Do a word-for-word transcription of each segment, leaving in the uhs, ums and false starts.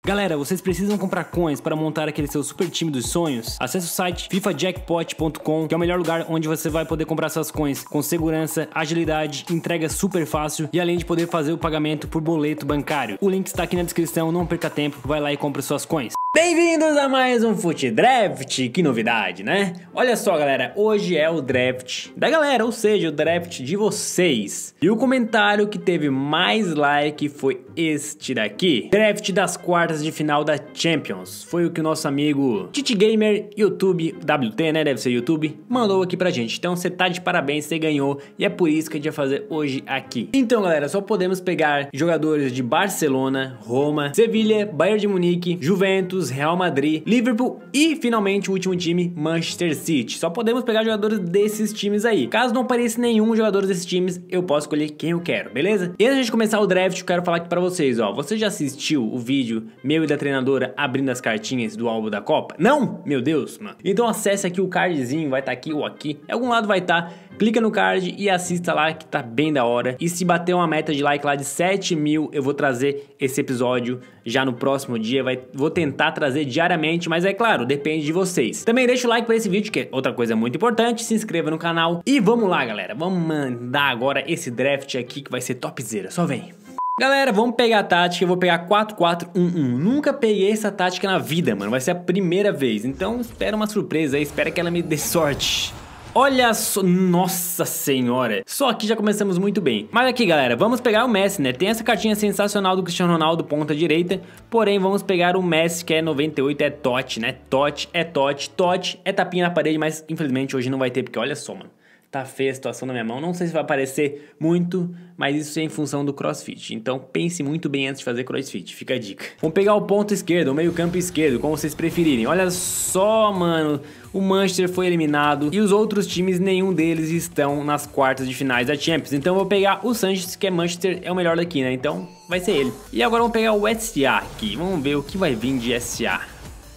Galera, vocês precisam comprar coins para montar aquele seu super time dos sonhos? Acesse o site FIFA Jackpot ponto com, que é o melhor lugar onde você vai poder comprar suas coins com segurança, agilidade, entrega super fácil e além de poder fazer o pagamento por boleto bancário. O link está aqui na descrição, não perca tempo, vai lá e compra suas coins. Bem-vindos a mais um Fute Draft, que novidade, né? Olha só, galera, hoje é o draft da galera, ou seja, o draft de vocês. E o comentário que teve mais like foi este daqui. Draft das quartas de final da Champions. Foi o que o nosso amigo Titi Gamer, YouTube, W T, né? Deve ser YouTube, mandou aqui pra gente. Então você tá de parabéns, você ganhou. E é por isso que a gente vai fazer hoje aqui. Então, galera, só podemos pegar jogadores de Barcelona, Roma, Sevilha, Bayern de Munique, Juventus, Real Madrid, Liverpool e finalmente o último time, Manchester City. Só podemos pegar jogadores desses times aí. Caso não apareça nenhum jogador desses times, eu posso escolher quem eu quero, beleza? E antes de começar o draft, eu quero falar aqui pra vocês, ó. Você já assistiu o vídeo meu e da treinadora abrindo as cartinhas do álbum da Copa? Não? Meu Deus, mano. Então acesse aqui o cardzinho, vai estar tá aqui ou aqui. Em algum lado vai estar. Tá. Clica no card e assista lá que tá bem da hora. E se bater uma meta de like lá de sete mil, eu vou trazer esse episódio já no próximo dia. Vai, vou tentar trazer diariamente, mas é claro, depende de vocês. Também deixa o like pra esse vídeo, que é outra coisa muito importante. Se inscreva no canal. E vamos lá, galera. Vamos mandar agora esse draft aqui que vai ser topzera. Só vem. Galera, vamos pegar a tática, eu vou pegar quatro quatro um um. Nunca peguei essa tática na vida, mano. Vai ser a primeira vez. Então espera uma surpresa aí, espera que ela me dê sorte. Olha só, nossa senhora. Só aqui já começamos muito bem. Mas aqui, galera, vamos pegar o Messi, né? Tem essa cartinha sensacional do Cristiano Ronaldo, ponta direita. Porém, vamos pegar o Messi, que é noventa e oito, é Totti, né? Totti, é Totti, Totti, é tapinha na parede, mas infelizmente hoje não vai ter, porque olha só, mano. Tá feia a situação na minha mão, não sei se vai aparecer muito, mas isso é em função do crossfit. Então pense muito bem antes de fazer crossfit, fica a dica. Vamos pegar o ponto esquerdo, o meio campo esquerdo, como vocês preferirem. Olha só, mano, o Manchester foi eliminado e os outros times, nenhum deles estão nas quartas de finais da Champions. Então eu vou pegar o Sanches, que é Manchester, é o melhor daqui, né? Então vai ser ele. E agora vamos pegar o S A aqui, vamos ver o que vai vir de S A.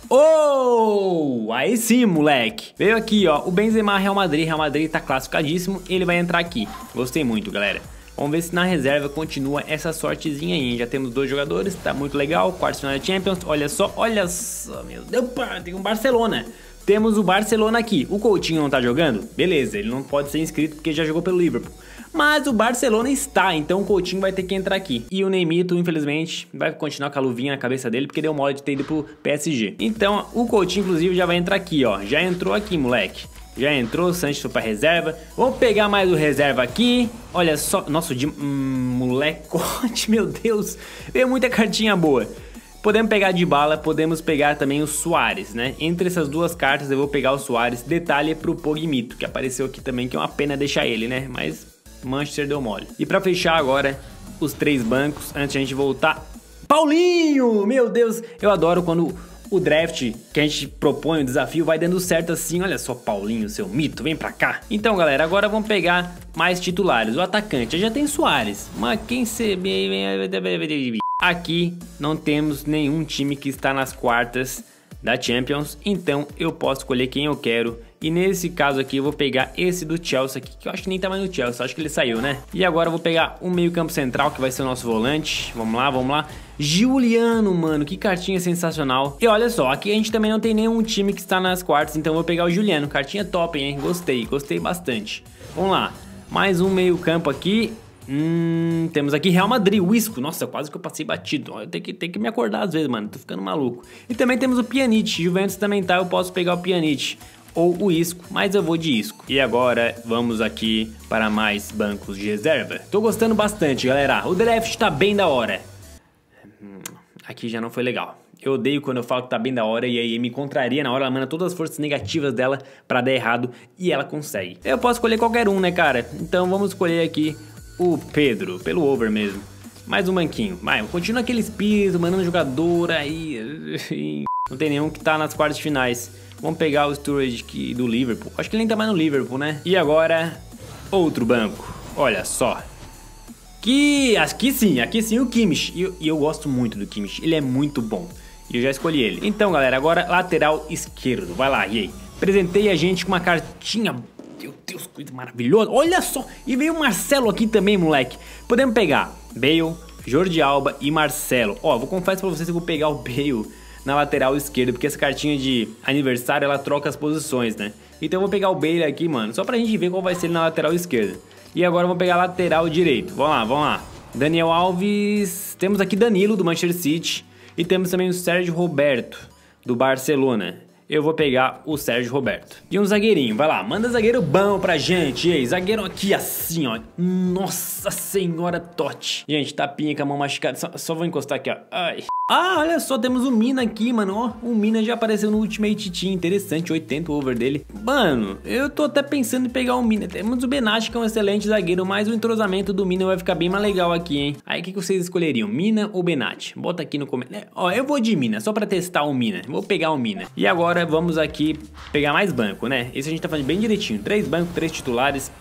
Oh, aí sim, moleque. Veio aqui, ó, o Benzema, Real Madrid. Real Madrid tá classificadíssimo, ele vai entrar aqui. Gostei muito, galera. Vamos ver se na reserva continua essa sortezinha aí. Já temos dois jogadores, tá muito legal. Quarto final da Champions, olha só, olha só, meu Deus, tem um Barcelona. Temos o Barcelona aqui. O Coutinho não tá jogando? Beleza, ele não pode ser inscrito porque já jogou pelo Liverpool. Mas o Barcelona está, então o Coutinho vai ter que entrar aqui. E o Neymito, infelizmente, vai continuar com a luvinha na cabeça dele, porque deu mole de ter ido pro P S G. Então o Coutinho, inclusive, já vai entrar aqui, ó. Já entrou aqui, moleque. Já entrou, o Sanches foi pra reserva. Vamos pegar mais o reserva aqui. Olha só, nossa, de hum, molecote, meu Deus. Veio muita cartinha boa. Podemos pegar de bala, podemos pegar também o Suárez, né? Entre essas duas cartas eu vou pegar o Suárez. Detalhe pro Pogmito, que apareceu aqui também, que é uma pena deixar ele, né? Mas Manchester deu mole. E pra fechar agora os três bancos, antes de a gente voltar, Paulinho! Meu Deus, eu adoro quando o draft que a gente propõe, o desafio, vai dando certo assim. Olha só, Paulinho, seu mito, vem pra cá. Então, galera, agora vamos pegar mais titulares. O atacante, já tem Suárez, mas quem se... Aqui não temos nenhum time que está nas quartas da Champions, então eu posso escolher quem eu quero. E nesse caso aqui eu vou pegar esse do Chelsea aqui, que eu acho que nem tá mais no Chelsea, acho que ele saiu, né? E agora eu vou pegar o meio campo central, que vai ser o nosso volante. Vamos lá, vamos lá. Juliano, mano, que cartinha sensacional. E olha só, aqui a gente também não tem nenhum time que está nas quartas, então eu vou pegar o Juliano. Cartinha top, hein? Gostei, gostei bastante. Vamos lá, mais um meio campo aqui. Hum, temos aqui Real Madrid, o Isco. Nossa, quase que eu passei batido. Eu tenho que, tenho que me acordar às vezes, mano. Tô ficando maluco. E também temos o Pjanic. Juventus também tá. Eu posso pegar o Pjanic ou o Isco, mas eu vou de Isco. E agora vamos aqui para mais bancos de reserva. Tô gostando bastante, galera. O draft tá bem da hora. Hum, aqui já não foi legal. Eu odeio quando eu falo que tá bem da hora e aí me contraria na hora, ela manda todas as forças negativas dela pra dar errado e ela consegue. Eu posso escolher qualquer um, né, cara? Então vamos escolher aqui o Pedro, pelo over mesmo. Mais um banquinho. Vai, continua aquele espírito, mandando jogador aí. Não tem nenhum que tá nas quartas de finais. Vamos pegar o Sturridge aqui do Liverpool. Acho que ele nem tá mais no Liverpool, né? E agora, outro banco. Olha só. Que aqui sim, aqui sim o Kimmich. E eu, eu gosto muito do Kimmich. Ele é muito bom. E eu já escolhi ele. Então, galera, agora lateral esquerdo. Vai lá, e aí? Apresentei a gente com uma cartinha... Meu Deus, coisa maravilhosa. Olha só. E veio o Marcelo aqui também, moleque. Podemos pegar Bale, Jordi Alba e Marcelo. Ó, vou confessar pra vocês que eu vou pegar o Bale na lateral esquerda, porque essa cartinha de aniversário, ela troca as posições, né? Então eu vou pegar o Bale aqui, mano, só pra gente ver qual vai ser ele na lateral esquerda. E agora eu vou pegar a lateral direito. Vamos lá, vamos lá. Daniel Alves, temos aqui Danilo do Manchester City e temos também o Sérgio Roberto do Barcelona. Eu vou pegar o Sérgio Roberto. E um zagueirinho, vai lá, manda zagueiro bom pra gente. E aí, zagueiro aqui assim, ó. Nossa senhora, Totti. Gente, tapinha com a mão machucada. Só, só vou encostar aqui, ó. Ai. Ah, olha só, temos o Mina aqui, mano. Ó, o Mina já apareceu no Ultimate Team. Interessante, oitenta o over dele. Mano, eu tô até pensando em pegar o Mina. Temos o Benatti, que é um excelente zagueiro, mas o entrosamento do Mina vai ficar bem mais legal aqui, hein? Aí, o que, que vocês escolheriam? Mina ou Benatti? Bota aqui no comentário. Ó, eu vou de Mina, só pra testar o Mina. Vou pegar o Mina. E agora vamos aqui pegar mais banco, né? Esse a gente tá fazendo bem direitinho. Três bancos, três titulares.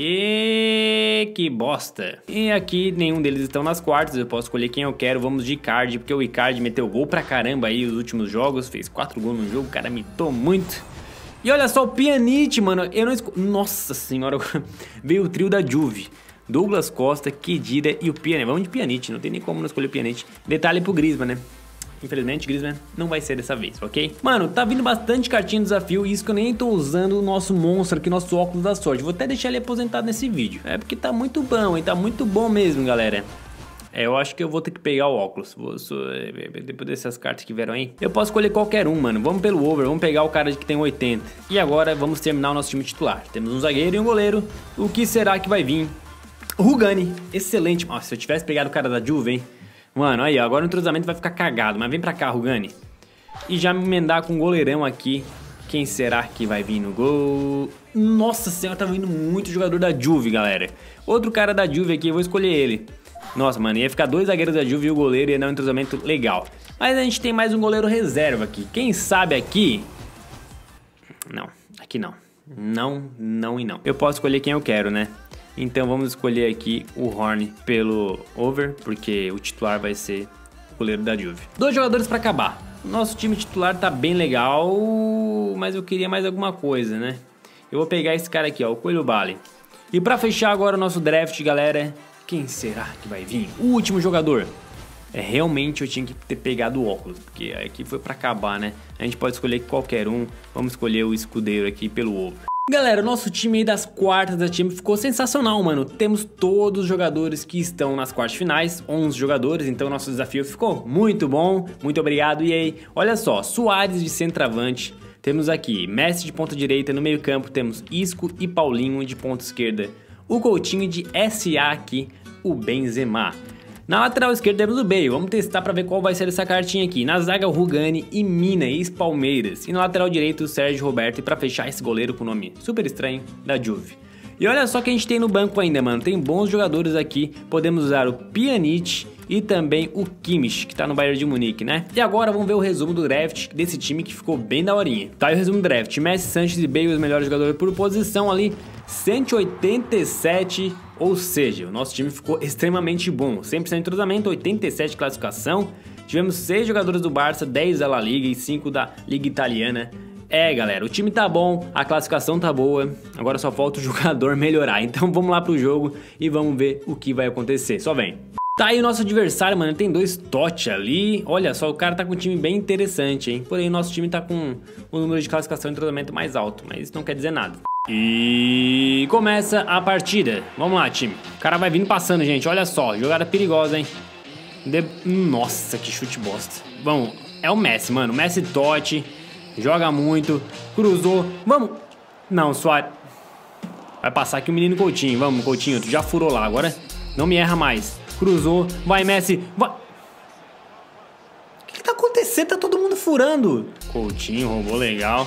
Paiê, que bosta. E aqui nenhum deles estão nas quartas. Eu posso escolher quem eu quero. Vamos de Icardi, porque o Icardi meteu gol pra caramba aí os últimos jogos. Fez quatro gols no jogo. O cara mitou muito. E olha só o Pjanic, mano. Eu não esco... Nossa senhora. Veio o trio da Juve. Douglas Costa, Khedira e o Pjanic. Vamos de Pjanic. Não tem nem como não escolher o Pjanic. Detalhe pro Griezmann, né? Infelizmente, Griezmann não vai ser dessa vez, ok? Mano, tá vindo bastante cartinha de desafio. E isso que eu nem tô usando o nosso monstro aqui, nosso óculos da sorte. Vou até deixar ele aposentado nesse vídeo. É porque tá muito bom, hein? Tá muito bom mesmo, galera. É, eu acho que eu vou ter que pegar o óculos. Vou, sou, depois dessas cartas que vieram aí, eu posso escolher qualquer um, mano. Vamos pelo over, vamos pegar o cara que tem oitenta. E agora vamos terminar o nosso time titular. Temos um zagueiro e um goleiro. O que será que vai vir? Rugani, excelente. Nossa, se eu tivesse pegado o cara da Juve, hein? Mano, aí, agora o entrosamento vai ficar cagado. Mas vem pra cá, Rugani. E já me emendar com o goleirão aqui. Quem será que vai vir no gol? Nossa senhora, tá vindo muito jogador da Juve, galera. Outro cara da Juve aqui, eu vou escolher ele. Nossa, mano, ia ficar dois zagueiros da Juve e o goleiro ia dar um entrosamento legal. Mas a gente tem mais um goleiro reserva aqui. Quem sabe aqui... Não, aqui não. Não, não e não. Eu posso escolher quem eu quero, né? Então vamos escolher aqui o Horn pelo over, porque o titular vai ser o goleiro da Juve. Dois jogadores pra acabar. Nosso time titular tá bem legal, mas eu queria mais alguma coisa, né? Eu vou pegar esse cara aqui, ó, o Coelho Bale. E pra fechar agora o nosso draft, galera, quem será que vai vir? O último jogador. É, realmente eu tinha que ter pegado o óculos, porque aqui foi pra acabar, né? A gente pode escolher qualquer um. Vamos escolher o escudeiro aqui pelo over. Galera, o nosso time aí das quartas da time ficou sensacional, mano. Temos todos os jogadores que estão nas quartas finais, onze jogadores, então nosso desafio ficou muito bom. Muito obrigado, E A. Olha só, Suárez de centroavante. Temos aqui Messi de ponta direita, no meio campo temos Isco e Paulinho de ponta esquerda. O Coutinho de S A aqui, o Benzema. Na lateral esquerda temos o Bale, vamos testar pra ver qual vai ser essa cartinha aqui. Na zaga o Rugani e Mina, ex-Palmeiras. E na lateral direito o Sérgio Roberto. E pra fechar esse goleiro com o nome super estranho da Juve. E olha só que a gente tem no banco ainda, mano. Tem bons jogadores aqui. Podemos usar o Pjanic e também o Kimmich, que tá no Bayern de Munique, né? E agora vamos ver o resumo do draft desse time que ficou bem daorinha. Tá aí o resumo do draft. Messi, Sanches e Bale, os melhores jogadores por posição ali. cento e oitenta e sete, ou seja, o nosso time ficou extremamente bom. cem por cento de entrosamento, oitenta e sete de classificação. Tivemos seis jogadores do Barça, dez da La Liga e cinco da Liga Italiana. É, galera, o time tá bom, a classificação tá boa, agora só falta o jogador melhorar. Então vamos lá pro jogo e vamos ver o que vai acontecer. Só vem. Tá aí o nosso adversário, mano, tem dois Totti ali. Olha só, o cara tá com um time bem interessante, hein. Porém, o nosso time tá com o número de classificação e entrosamento mais alto, mas isso não quer dizer nada. E começa a partida. Vamos lá, time. O cara vai vindo passando, gente. Olha só, jogada perigosa, hein. De... Nossa, que chute bosta. Vamos, é o Messi, mano. Messi Totti. Joga muito. Cruzou. Vamos. Não, Suárez. Vai passar aqui o menino Coutinho. Vamos, Coutinho. Tu já furou lá. Agora não me erra mais. Cruzou. Vai, Messi. Vai. O que, que tá acontecendo? Tá todo mundo furando. Coutinho roubou legal.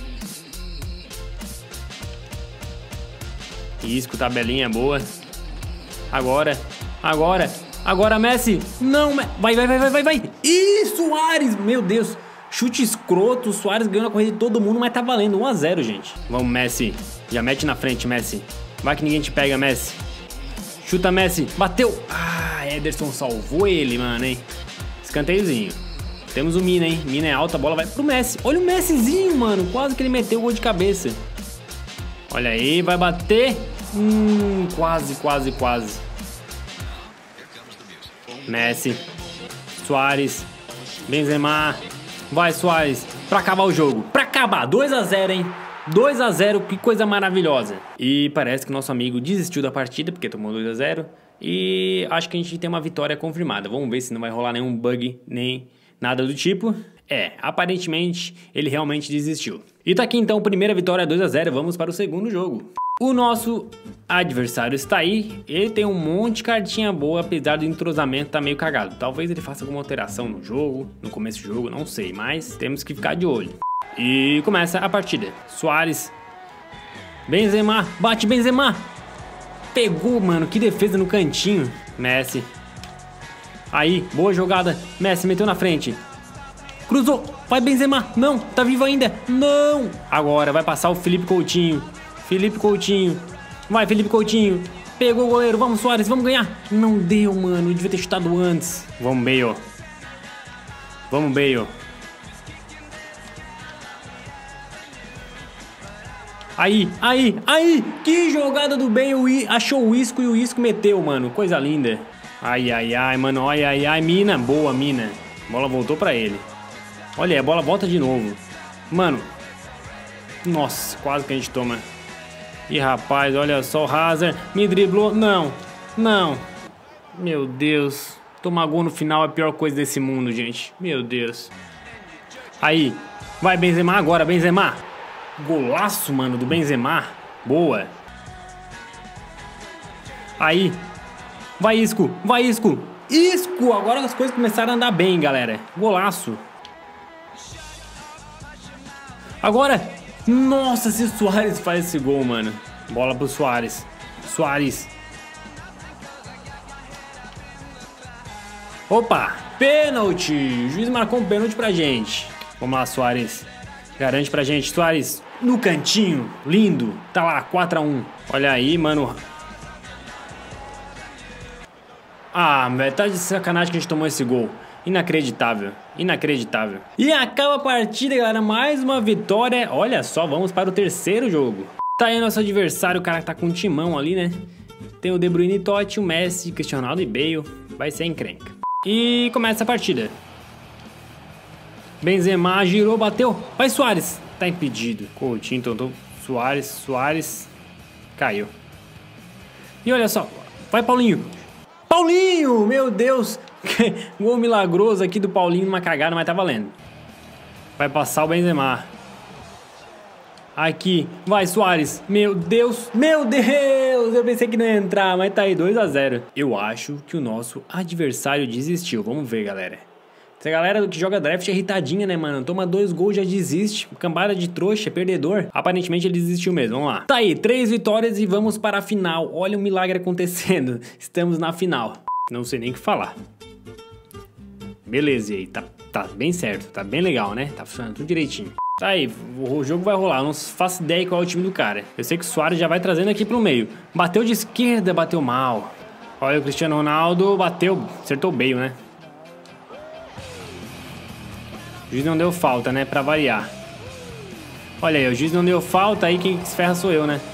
Isco, tabelinha boa. Agora. Agora. Agora, Messi. Não, vai, vai, vai, vai, vai, vai. Ih, Suárez. Meu Deus. Chute escroto. O Suárez ganhou a corrida de todo mundo, mas tá valendo um a zero, gente. Vamos, Messi. Já mete na frente, Messi. Vai que ninguém te pega, Messi. Chuta, Messi. Bateu. Ah, Ederson salvou ele, mano, hein. Escanteiozinho. Temos o Mina, hein. Mina é alta, a bola vai pro Messi. Olha o Messizinho, mano. Quase que ele meteu o gol de cabeça. Olha aí, vai bater. Hum, quase, quase, quase. Messi. Suárez. Benzema. Vai, Suárez. Pra acabar o jogo. Pra acabar. dois a zero, hein? dois a zero, que coisa maravilhosa. E parece que nosso amigo desistiu da partida, porque tomou dois a zero. E acho que a gente tem uma vitória confirmada. Vamos ver se não vai rolar nenhum bug, nem nada do tipo. É, aparentemente ele realmente desistiu. E tá aqui então, primeira vitória dois a zero. Vamos para o segundo jogo. O nosso adversário está aí. Ele tem um monte de cartinha boa, apesar do entrosamento tá meio cagado. Talvez ele faça alguma alteração no jogo, no começo do jogo, não sei. Mas temos que ficar de olho. E começa a partida. Suárez. Benzema. Bate, Benzema. Pegou, mano. Que defesa no cantinho. Messi. Aí, boa jogada. Messi meteu na frente. Cruzou. Vai, Benzema. Não, tá vivo ainda. Não. Agora vai passar o Felipe Coutinho. Felipe Coutinho. Vai, Felipe Coutinho. Pegou o goleiro. Vamos, Suárez. Vamos ganhar. Não deu, mano. Devia ter chutado antes. Vamos, Bale. Vamos, Bale. Aí, aí, aí, que jogada do Bale, achou o Isco e o Isco meteu, mano, coisa linda. Ai, ai, ai, mano, ai, ai, ai, mina, boa, mina. A bola voltou pra ele. Olha aí, a bola volta de novo. Mano, nossa, quase que a gente toma. Ih, rapaz, olha só o Hazard, me driblou, não, não. Meu Deus, tomar gol no final é a pior coisa desse mundo, gente, meu Deus. Aí, vai Benzema agora, Benzema. Golaço, mano, do Benzema. Boa. Aí. Vai, Isco. Vai, Isco. Isco. Agora as coisas começaram a andar bem, galera. Golaço. Agora. Nossa, se o Suárez faz esse gol, mano. Bola pro Suárez. Suárez. Opa. Pênalti. O juiz marcou um pênalti pra gente. Vamos lá, Suárez. Garante pra gente, Suárez, no cantinho, lindo, tá lá, quatro a um. Olha aí, mano. Ah, velho, tá de sacanagem que a gente tomou esse gol. Inacreditável, inacreditável. E acaba a partida, galera, mais uma vitória. Olha só, vamos para o terceiro jogo. Tá aí nosso adversário, o cara que tá com um timão ali, né? Tem o De Bruyne, Totti, o Messi, Cristiano Ronaldo e Bale. Vai ser encrenca. E começa a partida. Benzema girou, bateu. Vai, Suárez. Tá impedido. Coutinho tentou. Suárez, Suárez. Caiu. E olha só. Vai, Paulinho. Paulinho! Meu Deus. Gol milagroso aqui do Paulinho numa cagada, mas tá valendo. Vai passar o Benzema. Aqui. Vai, Suárez. Meu Deus. Meu Deus. Eu pensei que não ia entrar, mas tá aí dois a zero. Eu acho que o nosso adversário desistiu. Vamos ver, galera. Essa galera que joga draft é irritadinha, né, mano? Toma dois gols, já desiste. Cambada de trouxa, perdedor. Aparentemente ele desistiu mesmo, vamos lá. Tá aí, três vitórias e vamos para a final. Olha o milagre acontecendo. Estamos na final. Não sei nem o que falar. Beleza, e aí, tá, tá bem certo. Tá bem legal, né? Tá funcionando tudo direitinho. Tá aí, o jogo vai rolar. Eu não faço ideia qual é o time do cara. Eu sei que o Suárez já vai trazendo aqui pro meio. Bateu de esquerda, bateu mal. Olha o Cristiano Ronaldo, bateu, acertou o Bale, né? O juiz não deu falta, né? Pra variar. Olha aí, o juiz não deu falta, aí quem se ferra sou eu, né?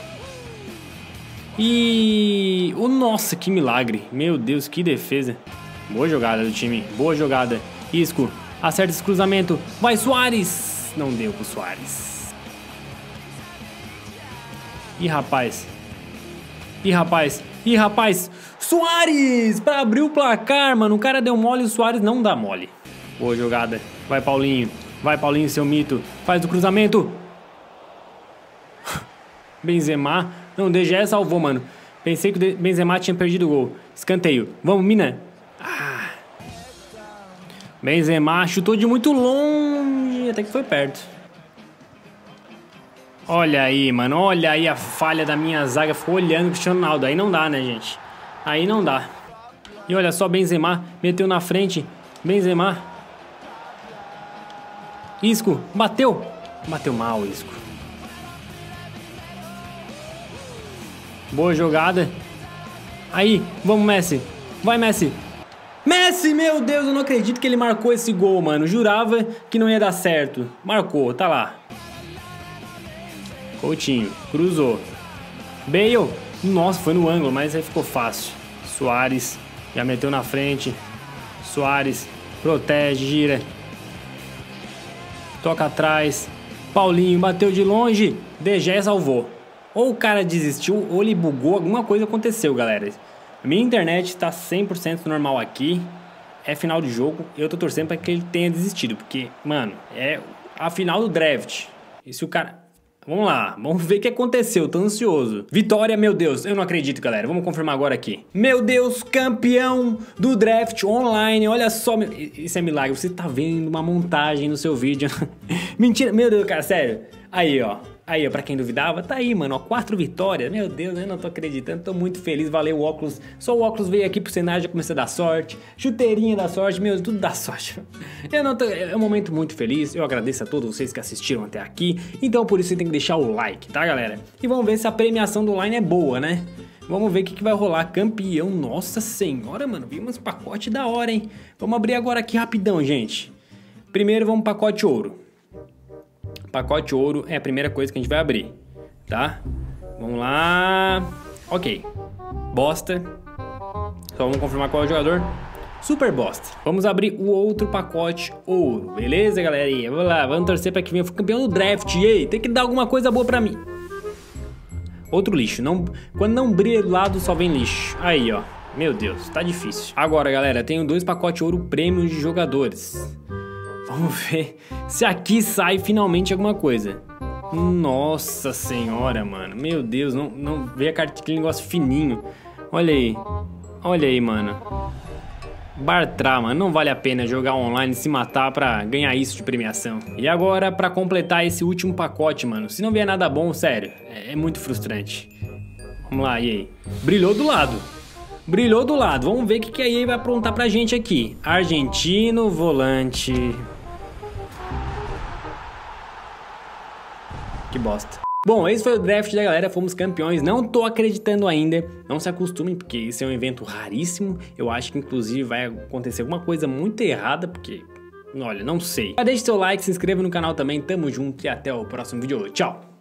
E... Oh, nossa, que milagre. Meu Deus, que defesa. Boa jogada do time, boa jogada. Isco, acerta esse cruzamento. Vai, Suárez. Não deu pro Suárez. Ih, rapaz. Ih, rapaz. Ih, rapaz. Suárez! Pra abrir o placar, mano. O cara deu mole e o Suárez não dá mole. Boa jogada. Vai, Paulinho. Vai, Paulinho, seu mito. Faz o cruzamento. Benzema. Não, o D G salvou, mano. Pensei que o Benzema tinha perdido o gol. Escanteio. Vamos, mina. Ah. Benzema chutou de muito longe. Até que foi perto. Olha aí, mano. Olha aí a falha da minha zaga. Ficou olhando o Cristiano Ronaldo. Aí não dá, né, gente? Aí não dá. E olha só, Benzema meteu na frente. Benzema. Isco, bateu. Bateu mal, Isco. Boa jogada. Aí, vamos, Messi. Vai, Messi. Messi, meu Deus, eu não acredito que ele marcou esse gol, mano. Jurava que não ia dar certo. Marcou, tá lá. Coutinho, cruzou. Bale. Nossa, foi no ângulo, mas aí ficou fácil. Suárez, já meteu na frente. Soares, protege, gira. Toca atrás. Paulinho bateu de longe. De Gea salvou. Ou o cara desistiu, ou ele bugou, alguma coisa aconteceu, galera. A minha internet tá cem por cento normal aqui. É final de jogo, eu tô torcendo pra que ele tenha desistido. Porque, mano, é a final do draft. E se o cara... Vamos lá, vamos ver o que aconteceu, tô ansioso. Vitória, meu Deus, eu não acredito, galera. Vamos confirmar agora aqui. Meu Deus, campeão do draft online. Olha só, meu... isso é milagre. Você tá vendo uma montagem no seu vídeo. Mentira, meu Deus, cara, sério. Aí, ó. Aí, ó, pra quem duvidava, tá aí, mano, ó, quatro vitórias. Meu Deus, eu não tô acreditando, tô muito feliz, valeu o óculos. Só o óculos veio aqui pro cenário, já comecei a dar sorte. Chuteirinha da sorte, meu, tudo dá sorte. Eu não tô, é um momento muito feliz, eu agradeço a todos vocês que assistiram até aqui. Então, por isso, você tem que deixar o like, tá, galera? E vamos ver se a premiação do Line é boa, né? Vamos ver o que, que vai rolar. Campeão, nossa senhora, mano, vi uns pacotes da hora, hein? Vamos abrir agora aqui rapidão, gente. Primeiro, vamos pacote ouro. Pacote ouro é a primeira coisa que a gente vai abrir, tá? Vamos lá. Ok. Bosta. Só vamos confirmar qual é o jogador. Super bosta. Vamos abrir o outro pacote ouro. Beleza, galerinha? Vamos lá. Vamos torcer pra que venha o campeão do draft. E aí, tem que dar alguma coisa boa pra mim. Outro lixo. Não, quando não brilha do lado, só vem lixo. Aí, ó. Meu Deus, tá difícil. Agora, galera, tenho dois pacotes ouro prêmio de jogadores. Vamos ver se aqui sai finalmente alguma coisa. Nossa senhora, mano. Meu Deus, não, não veio a carta, aquele negócio fininho. Olha aí. Olha aí, mano. Bartra, mano. Não vale a pena jogar online e se matar pra ganhar isso de premiação. E agora, pra completar esse último pacote, mano. Se não vier nada bom, sério, é, é muito frustrante. Vamos lá, e aí? Brilhou do lado. Brilhou do lado. Vamos ver o que, que a E A vai aprontar pra gente aqui. Argentino, volante... Que bosta. Bom, esse foi o draft da galera, fomos campeões, não tô acreditando ainda, não se acostumem, porque esse é um evento raríssimo, eu acho que inclusive vai acontecer alguma coisa muito errada, porque, olha, não sei. Deixe seu like, se inscreva no canal também, tamo junto e até o próximo vídeo, tchau!